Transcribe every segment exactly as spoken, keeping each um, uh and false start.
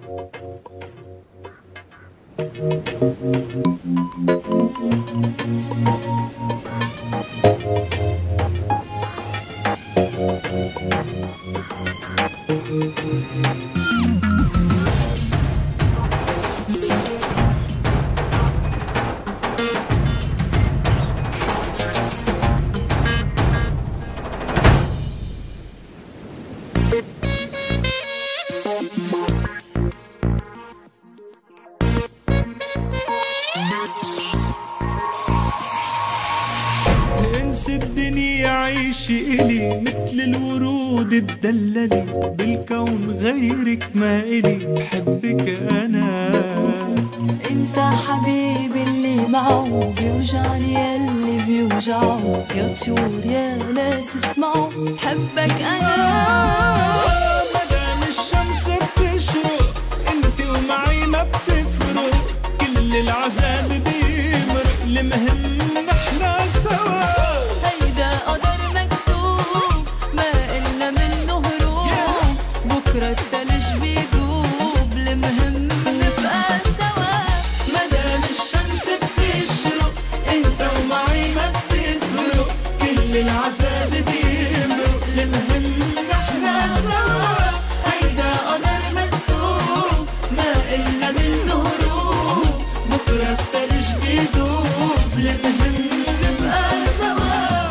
انسى الدنيا عيشي إلي مثل الورود تدللي بالكون غيرك ما إلي بحبك أنا. انت حبيبي اللي معه بيوجعني اللي بيوجعه، يا طيور يا ناس اسمعوا بحبك أنا. مدام الشمس بتشرق انت ومعي ما بتفرق، كل العذاب بيمرق المهم نحنا سوا. هيدا قدر مكتوب ما إلنا منه هروب، بكرة التلج بيدوب المهم نبقى سوا. مدام الشمس بتشرق انت ومعي ما بتفرق، كل العذاب بيمرق المهم نحنا سوا. هيدا قدر مكتوب ما إلنا منه هروب، بكرة التلج بيدوب المهم نبقى سوا.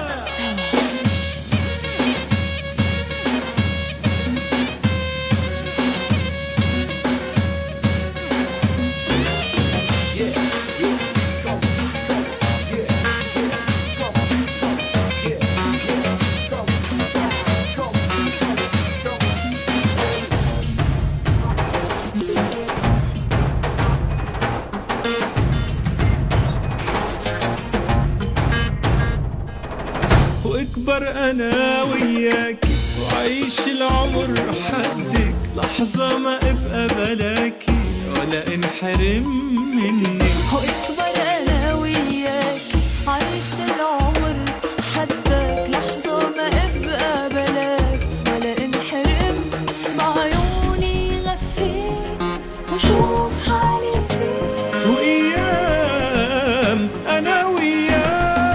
واكبر انا وياكي وعيش العمر حدك، لحظة ما ابقى بلاكي ولا انحرم منك. واكبر انا وياك عايش العمر حدك، لحظة ما ابقى بلاك ولا انحرم. بعيوني غفيت وشوف حالي فيك، وايام انا وياك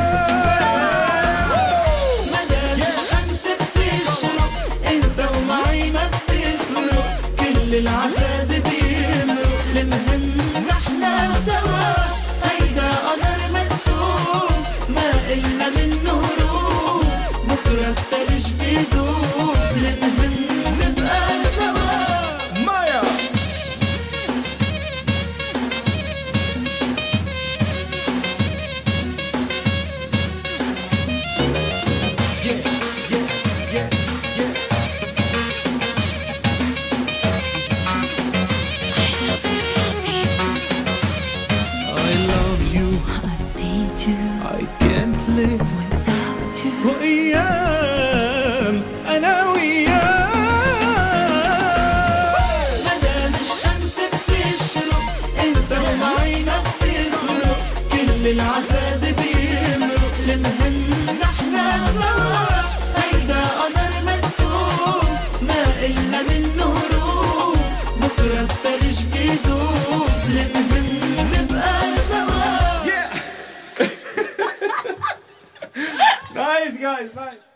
مدام الشمس بتشرق انت ومعي ما بتفرق، كل العذاب بيمرق المهم نحنا سوا. هيدا قدر مكتوب ما إلنا منه هروب، بكرة التلج بيدوب المهم نبقى سوا. مايا. I love you, I need you I can't live without you. وأيام أنا وياك. مدام الشمس بتشرق انت ومعي ما بتفرق، كل العذاب بيمرق المهم نحنا سوا. هيدا قدر مكتوب ما إلنا منه هروب، بكرة التلج بيدوب المهم نبقى سوا. Nice guys, nice.